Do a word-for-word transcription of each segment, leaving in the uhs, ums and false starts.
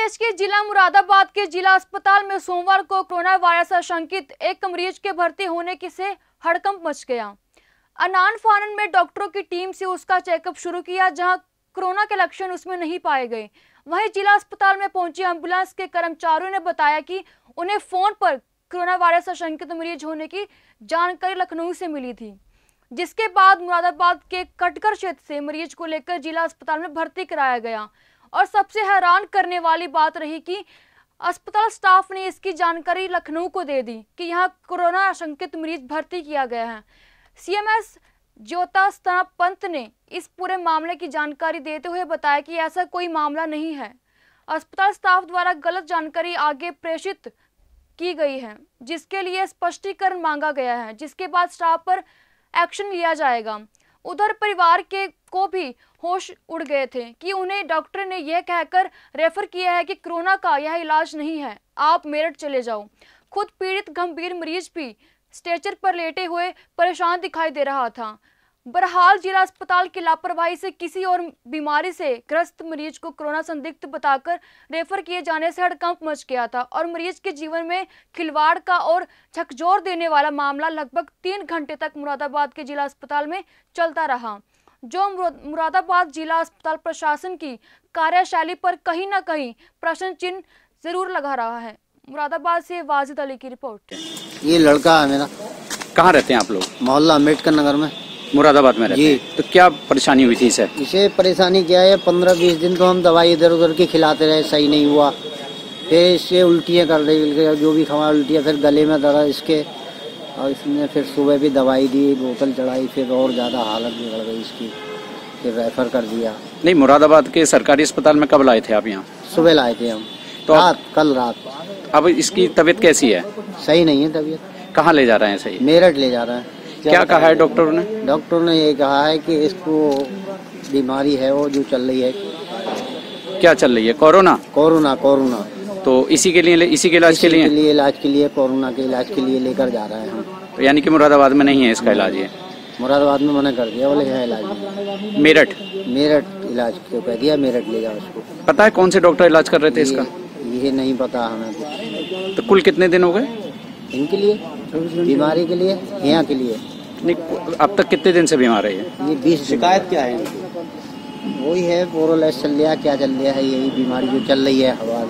प्रदेश के जिला मुरादाबाद के जिला अस्पताल में सोमवार को कोरोना वायरस आशंकित एक मरीज के भर्ती होने की से हड़कंप मच गया। अनान फानन में डॉक्टरों की टीम से उसका चेकअप शुरू किया, जहां कोरोना के लक्षण उसमें नहीं पाए गए। वहीं जिला अस्पताल में पहुंची एम्बुलेंस के कर्मचारियों ने बताया कि उन्हें फोन पर कोरोना वायरस आशंकित मरीज होने की जानकारी लखनऊ से मिली थी, जिसके बाद मुरादाबाद के कटघर क्षेत्र से मरीज को लेकर जिला अस्पताल में भर्ती कराया गया। और सबसे हैरान करने वाली बात रही कि अस्पताल स्टाफ ने इसकी जानकारी लखनऊ को दे दी कि यहां कोरोना आशंकित मरीज भर्ती किया गया है। सीएमएस ज्योतिषा पंत ने इस पूरे मामले की जानकारी देते हुए बताया कि ऐसा कोई मामला नहीं है। अस्पताल स्टाफ द्वारा गलत जानकारी आगे प्रेषित की गई है, जिसके लिए स्पष्टीकरण मांगा गया है, जिसके बाद स्टाफ पर एक्शन लिया जाएगा। उधर परिवार के को भी होश उड़ गए थे कि उन्हें डॉक्टर ने यह कहकर रेफर किया है कि कोरोना का यह इलाज नहीं है, आप मेरठ चले जाओ। खुद पीड़ित गंभीर मरीज भी स्ट्रेचर पर लेटे हुए परेशान दिखाई दे रहा था। बहरहाल जिला अस्पताल की लापरवाही से किसी और बीमारी से ग्रस्त मरीज को कोरोना संदिग्ध बताकर रेफर किए जाने से हड़कंप मच गया था और मरीज के जीवन में खिलवाड़ का और झकझोर देने वाला मामला लगभग तीन घंटे तक मुरादाबाद के जिला अस्पताल में चलता रहा, जो मुरादाबाद जिला अस्पताल प्रशासन की कार्यशैली पर कहीं ना कहीं प्रश्न चिन्ह जरूर लगा रहा है। मुरादाबाद से वाजिद अली की रिपोर्ट। ये लड़का है मेरा। कहाँ रहते हैं आप लोग? मोहल्ला अम्बेडकर नगर में, मुरादाबाद में रहते हैं। तो क्या परेशानी हुई थी इसे? इसे परेशानी क्या है, पंद्रह बीस दिन तो हम दवाई इधर उधर की खिलाते रहे, सही नहीं हुआ। फिर इससे उल्टियाँ कर रही, जो भी खवा उल्टियाँ, फिर गले में दर्द इसके, और इसने फिर सुबह भी दवाई दी, बोतल चढ़ाई, फिर और ज़्यादा हालत बिगड़ गई इसकी, फिर रेफर कर दिया। नहीं, मुरादाबाद के सरकारी अस्पताल में कब लाए थे आप यहाँ? सुबह लाए थे हम। तो रात, कल रात। अब इसकी तबीयत कैसी है? सही नहीं है तबीयत। कहाँ ले जा रहे हैं? सही मेरठ ले जा रहे हैं। क्या कहा है डॉक्टर ने? डॉक्टर ने ये कहा है कि इसको बीमारी है वो जो चल रही है। क्या चल रही है? कोरोना? कोरोना कोरोना तो इसी के लिए इसी के इलाज के लिए? के लिए इलाज के लिए कोरोना के इलाज के लिए लेकर जा रहे हैं हम। तो यानी कि मुरादाबाद में नहीं है इसका इलाज? ये मुरादाबाद में मना कर दिया, बोले है इलाज मेरठ। मेरठ इलाज क्यों कह दिया, मेरठ ले जाओ इसको। पता है कौन से डॉक्टर इलाज कर रहे थे इसका? ये नहीं पता हमें। तो कुल कितने दिन हो गए इनके लिए, बीमारी के लिए, यहाँ के लिए? नहीं, अब तक कितने दिन से बीमार है ये? ये बीस। शिकायत क्या है? वही है बोरोलैस चल रहा, क्या चल रहा है, यही बीमारी जो चल रही है, हवा।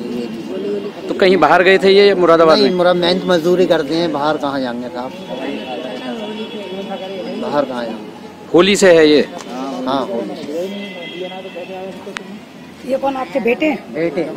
तो कहीं बाहर गए थे ये मुरादाबाद में? मुरा मेहनत मजदूरी करते हैं, बाहर कहाँ जाएंगे साहब, बाहर कहाँ जाएंगे। होली से है ये? हाँ होली से। ये कौन आपके बेटे? बेटे।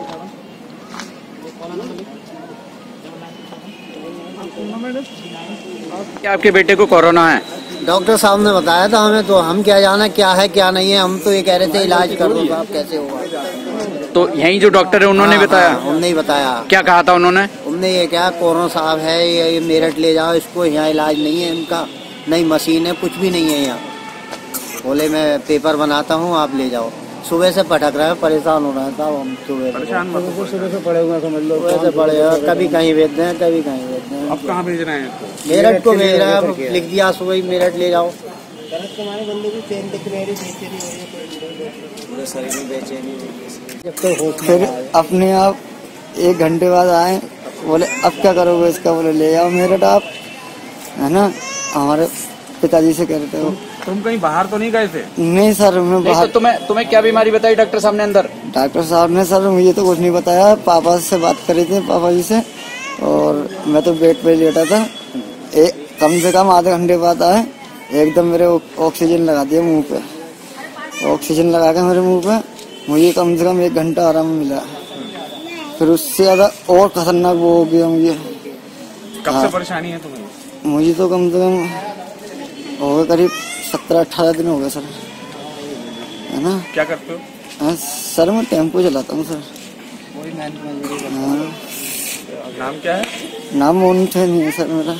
क्या आपके बेटे को कोरोना है? डॉक्टर साहब ने बताया था हमें, तो हम क्या जाना क्या है क्या नहीं है, हम तो ये कह रहे थे इलाज कर दो साहब, कैसे होगा। तो यही जो डॉक्टर है उन्होंने हाँ, बताया? हाँ, उन्होंने ही बताया। क्या कहा था उन्होंने? उन्होंने ये क्या, कोरोना साहब है, ये मेरठ ले जाओ इसको, यहाँ इलाज नहीं है इनका, नहीं मशीन है, कुछ भी नहीं है यहाँ। बोले मैं पेपर बनाता हूँ, आप ले जाओ। सुबह से पटक रहे हैं, परेशान हो रहे हैं साहब हम। सुबह परेशान सुबह से पड़े हुए समझ लो, सुबह से पड़े हुए, कभी कहीं भेज दें, कभी कहीं भेज दें। अब कहाँ भेज रहे हैं? मेरठ को भेज रहे हैं, लिख दिया सुबह ही मेरठ ले जाओ। फिर अपने आप एक घंटे बाद आए, बोले अब क्या करोगे इसका, बोले ले जाओ मेरठ आप, है ना। हमारे पिताजी से कह रहे थे। तुम कहीं बाहर तो नहीं गए थे? नहीं सर, मैं बाहर। तो तुम्हें तुम्हें क्या बीमारी बताई डॉक्टर साहब ने अंदर? डॉक्टर साहब ने सर मुझे तो कुछ नहीं बताया, पापा से बात करी थी, पापा जी से, और मैं तो बेड पे लेटा था। एक कम से कम आधे घंटे बाद आए, एकदम मेरे ऑक्सीजन लगा दिया मुंह पे, ऑक्सीजन लगा के मेरे मुंह पे मुझे कम से कम एक घंटा आराम मिला। फिर उससे ज्यादा और खतरनाक वो हो गया मुझे। कब से परेशानी है तुम्हें? मुझे तो कम से कम हो गए करीब सत्रह अठारह दिन हो गए सर, है ना। क्या करते हो? आ, सर मैं टेम्पो चलाता हूँ सर। हाँ। नाम क्या है? नाम मोहन थे नहीं है सर मेरा।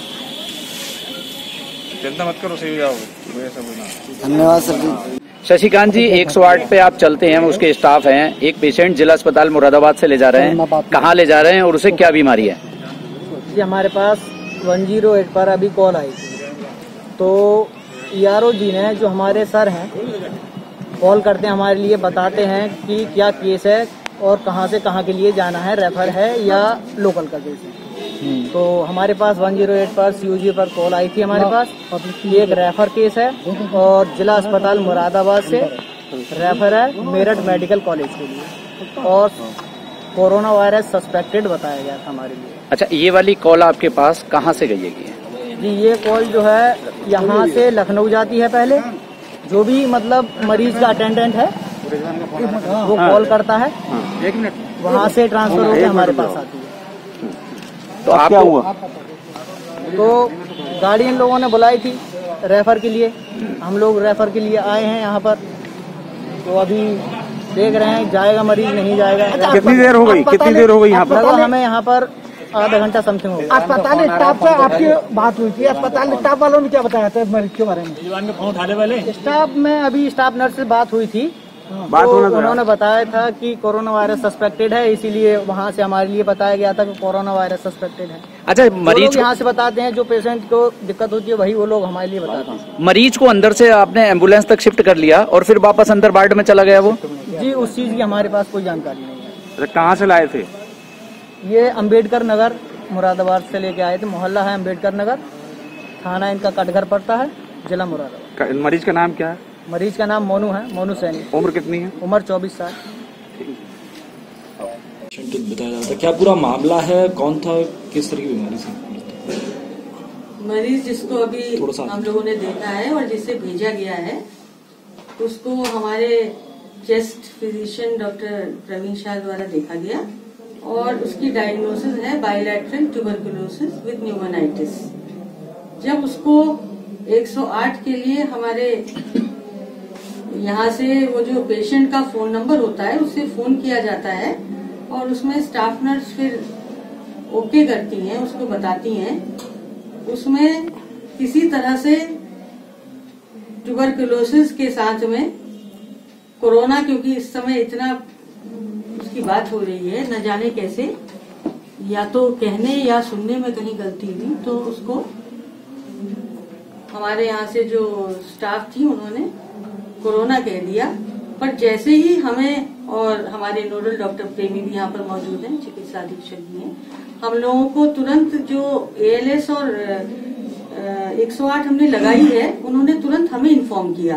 चिंता मत करो, सही हो जाओगे। धन्यवाद सर जी। शशिकांत जी, एक सौ आठ पे आप चलते हैं, उसके स्टाफ हैं, एक पेशेंट जिला अस्पताल मुरादाबाद से ले जा रहे हैं, कहाँ ले जा रहे हैं और उसे क्या बीमारी है? जी हमारे पास वन जीरो एट पर अभी कॉल आई थी, तो ईआरओ जी ने, जो हमारे सर हैं, कॉल करते हैं हमारे लिए, बताते हैं कि क्या केस है और कहाँ से कहाँ के लिए जाना है, रेफर है या लोकल का केस है। तो हमारे पास वन जीरो एट पर सीयूजी पर कॉल आई थी हमारे पास, ये एक रेफर केस है और जिला अस्पताल मुरादाबाद से रेफर है मेरठ मेडिकल कॉलेज के लिए और कोरोना वायरस सस्पेक्टेड बताया गया था हमारे लिए। अच्छा, ये वाली कॉल आपके पास कहाँ से गई है? जी ये कॉल जो है यहाँ से लखनऊ जाती है, पहले जो भी मतलब मरीज का अटेंडेंट है वो कॉल करता है, वहाँ से ट्रांसफर होकर हमारे पास आती है। तो आप क्या हुआ? तो गाड़ी इन लोगों ने बुलाई थी रेफर के लिए, हम लोग रेफर के लिए आए हैं यहाँ पर। तो अभी देख रहे हैं जाएगा मरीज नहीं जाएगा। कितनी देर हो गई कितनी देर हो गई यहाँ पर? लगभग हमें यहाँ पर आधा घंटा समथिंग हो गया। अस्पताल स्टाफ से आपकी बात हुई थी, अस्पताल स्टाफ वालों ने क्या बताया था मरीज के बारे में? स्टाफ में अभी स्टाफ नर्स से बात हुई थी, बात तो होना उन्होंने बताया था कि कोरोना वायरस सस्पेक्टेड है, इसीलिए वहाँ से हमारे लिए बताया गया था कि कोरोना वायरस सस्पेक्टेड है। अच्छा, मरीज यहाँ से बताते हैं, जो पेशेंट को दिक्कत होती है वही वो लोग हमारे लिए बताते हैं। मरीज को अंदर से आपने एम्बुलेंस तक शिफ्ट कर लिया और फिर वापस अंदर वार्ड में चला गया वो? जी उस चीज की हमारे पास कोई जानकारी नहीं है। कहाँ से लाए थे? ये अम्बेडकर नगर मुरादाबाद से लेके आए थे, मोहल्ला है अम्बेडकर नगर, थाना इनका कटघर पड़ता है, जिला मुरादाबाद। मरीज का नाम क्या है? मरीज का नाम मोनू है, मोनू सैनी। उम्र कितनी है? उम्र चौबीस साल। बताया जाता है क्या पूरा मामला है, कौन था, किस तरह की बीमारी से? मरीज जिसको अभी हम लोगों ने देखा है और जिसे भेजा गया है उसको हमारे chest physician doctor Praveen Shah द्वारा देखा गया और उसकी डायग्नोसिस है बायलैटरल ट्यूबरकुलोसिस विद न्यूमोनाइटिस। जब उसको एक सौ आठ के लिए हमारे यहाँ से वो जो पेशेंट का फोन नंबर होता है उससे फोन किया जाता है और उसमें स्टाफ नर्स फिर ओके करती हैं, उसको बताती हैं। उसमें किसी तरह से ट्यूबरकुलोसिस के साथ में कोरोना, क्योंकि इस समय इतना उसकी बात हो रही है, न जाने कैसे या तो कहने या सुनने में कहीं गलती हुई तो उसको हमारे यहाँ से जो स्टाफ थी उन्होंने कोरोना कह दिया। पर जैसे ही हमें और हमारे नोडल डॉक्टर प्रेमी भी यहाँ पर मौजूद हैं, चिकित्सा अधीक्षक भी हैं, हम लोगों को तुरंत जो एएलएस और एक सौ आठ हमने लगाई है उन्होंने तुरंत हमें इन्फॉर्म किया,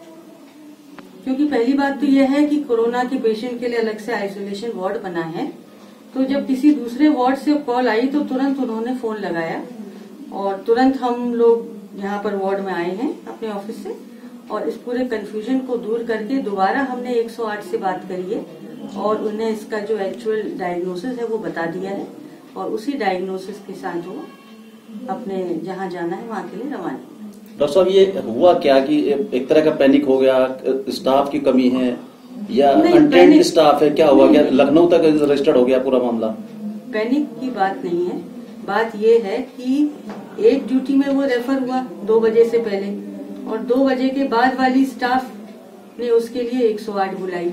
क्योंकि पहली बात तो यह है कि कोरोना के पेशेंट के लिए अलग से आइसोलेशन वार्ड बना है। तो जब किसी दूसरे वार्ड से कॉल आई तो तुरंत उन्होंने फोन लगाया और तुरंत हम लोग यहाँ पर वार्ड में आए हैं अपने ऑफिस से और इस पूरे कंफ्यूजन को दूर करके दोबारा हमने एक सौ आठ से बात करी है और उन्हें इसका जो एक्चुअल डायग्नोसिस है वो बता दिया है और उसी डायग्नोसिस के साथ वो अपने जहाँ जाना है वहाँ के लिए रवाना। डॉक्टर साहब, ये हुआ क्या कि एक तरह का पैनिक हो गया, स्टाफ की कमी है या अनट्रेन्ड स्टाफ है, क्या हुआ? क्या लखनऊ तक रजिस्टर्ड हो गया पूरा मामला? पैनिक की बात नहीं है, बात ये है कि एक ड्यूटी में वो रेफर हुआ दो बजे से पहले और दो बजे के बाद वाली स्टाफ ने उसके लिए एक सौ आठ बुलाई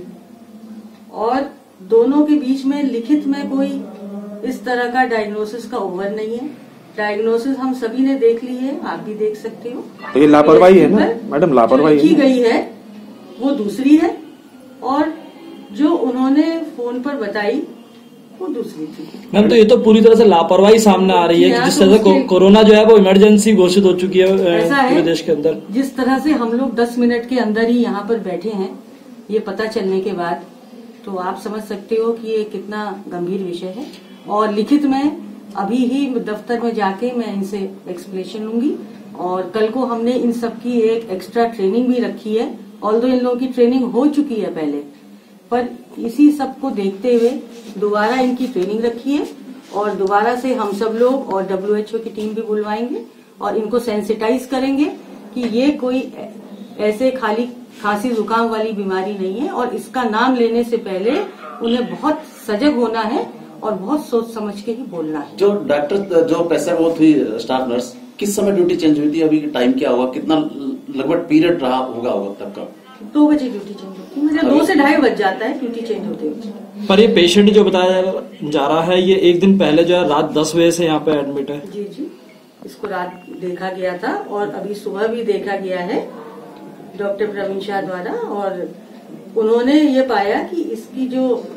और दोनों के बीच में लिखित में कोई इस तरह का डायग्नोसिस का ओवर नहीं है। डायग्नोसिस हम सभी ने देख ली है, आप भी देख सकते हो। तो ये लापरवाही है ना मैडम? लापरवाही की गई है वो दूसरी है और जो उन्होंने फोन पर बताई वो दूसरी थी। मैम, तो ये तो पूरी तरह से लापरवाही सामने आ रही है कि जिस तरह से कोरोना जो है वो इमरजेंसी घोषित हो चुकी है पूरे देश के अंदर। जिस तरह से हम लोग दस मिनट के अंदर ही यहाँ पर बैठे हैं ये पता चलने के बाद, तो आप समझ सकते हो कि ये कितना गंभीर विषय है। और लिखित में अभी ही दफ्तर में जाके मैं इनसे एक्सप्लेनेशन लूंगी और कल को हमने इन सबकी एक एक्स्ट्रा ट्रेनिंग भी रखी है। ऑल्दो इन लोगों की ट्रेनिंग हो चुकी है पहले, पर इसी सब को देखते हुए दोबारा इनकी ट्रेनिंग रखी है और दोबारा से हम सब लोग और डब्ल्यू एच ओ की टीम भी बुलवाएंगे और इनको सेंसिटाइज करेंगे कि ये कोई ऐसे खाली खांसी जुकाम वाली बीमारी नहीं है और इसका नाम लेने से पहले उन्हें बहुत सजग होना है और बहुत सोच समझ के ही बोलना है। जो डॉक्टर जो पैसे वो थी स्टाफ नर्स, किस समय ड्यूटी चेंज हुई थी? अभी टाइम क्या होगा, कितना लगभग पीरियड रहा होगा होगा तब का? दो बजे ड्यूटी चेंज होती है, मतलब दो से ढाई बज जाता है ड्यूटी चेंज होते हुए। पर ये पेशेंट जो बताया जा रहा है ये एक दिन पहले जो है रात दस बजे से यहाँ पे एडमिट है। जी जी, इसको रात देखा गया था और अभी सुबह भी देखा गया है डॉक्टर प्रवीण शाह द्वारा और उन्होंने ये पाया कि इसकी जो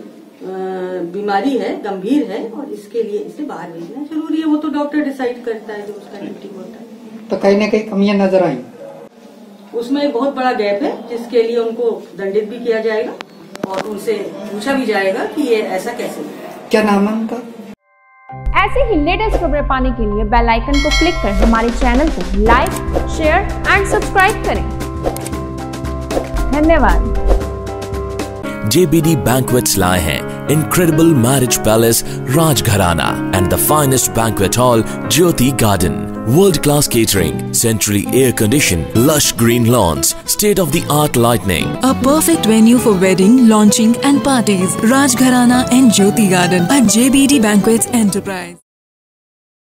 बीमारी है, गंभीर है और इसके लिए इसे बाहर भेजना जरूरी है। वो तो डॉक्टर डिसाइड करता है जो उसका ड्यूटी होता है। तो कहीं ना कहीं कमियां नजर आई, उसमें एक बहुत बड़ा गैप है जिसके लिए उनको दंडित भी किया जाएगा और उनसे पूछा भी जाएगा कि ये ऐसा कैसे है। क्या नाम है उनका? ऐसे ही लेटेस्ट खबरें पाने के लिए बेल आइकन को क्लिक कर हमारे चैनल को लाइक, शेयर एंड सब्सक्राइब करें। धन्यवाद। J B D Banquets लाए हैं incredible marriage palace Rajgharana and the finest banquet hall Jyoti Garden. World class catering, centrally air conditioned, lush green lawns, state of the art lighting. A perfect venue for wedding, launching and parties. Rajgharana and Jyoti Garden at J B D Banquets Enterprise.